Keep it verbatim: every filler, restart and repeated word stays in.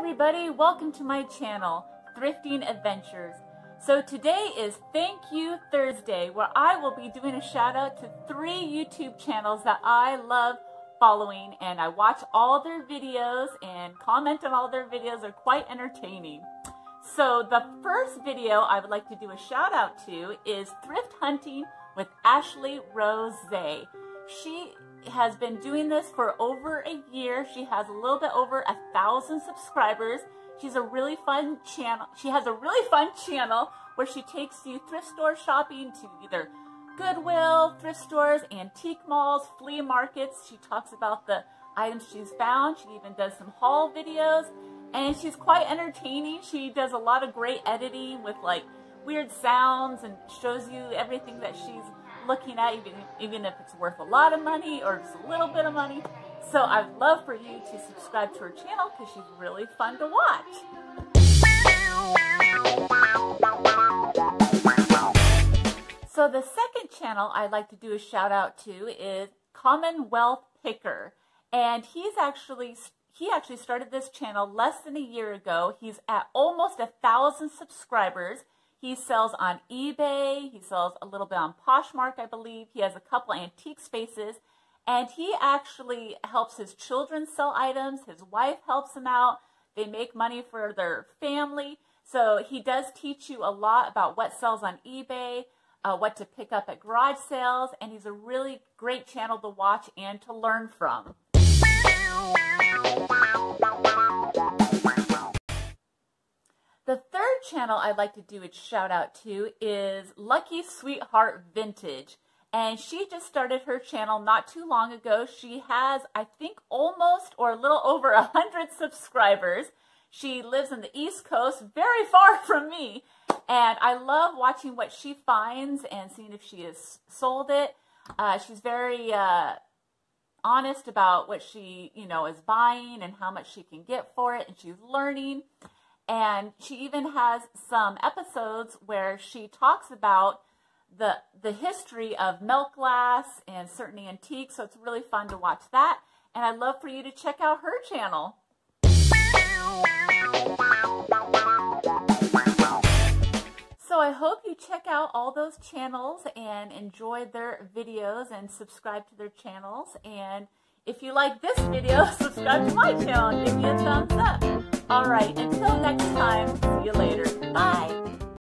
everybody, welcome to my channel, Thrifting Adventures. So today is Thank You Thursday, where I will be doing a shout out to three YouTube channels that I love following, and I watch all their videos and comment on all their videos. They're quite entertaining. So the first video I would like to do a shout out to is Thrift Hunting with Ashley Rose. She has been doing this for over a year. She has a little bit over a thousand subscribers. She's a really fun channel. She has a really fun channel where she takes you thrift store shopping to either Goodwill, thrift stores, antique malls, flea markets. She talks about the items she's found. She even does some haul videos, and she's quite entertaining. She does a lot of great editing with like weird sounds and shows you everything that she's looking at, even, even if it's worth a lot of money or just a little bit of money. So I'd love for you to subscribe to her channel because she's really fun to watch. So the second channel I'd like to do a shout out to is Commonwealth Picker. And he's actually, he actually started this channel less than a year ago. He's at almost a thousand subscribers. He sells on eBay. He sells a little bit on Poshmark, I believe. He has a couple antique spaces. And he actually helps his children sell items. His wife helps him out. They make money for their family. So he does teach you a lot about what sells on eBay, uh, what to pick up at garage sales. And he's a really great channel to watch and to learn from. The third channel I'd like to do a shout out to is Lucky Sweetheart Vintage. And she just started her channel not too long ago. She has, I think, almost or a little over a hundred subscribers. She lives in the East Coast, very far from me. And I love watching what she finds and seeing if she has sold it. Uh, she's very uh, honest about what she, you know, is buying and how much she can get for it. And she's learning. And she even has some episodes where she talks about the the history of milk glass and certain antiques, so it's really fun to watch that. And I'd love for you to check out her channel. So I hope you check out all those channels and enjoy their videos and subscribe to their channels. And if you like this video, subscribe to my channel and give me a thumbs up. All right, until next time, see you later. Bye.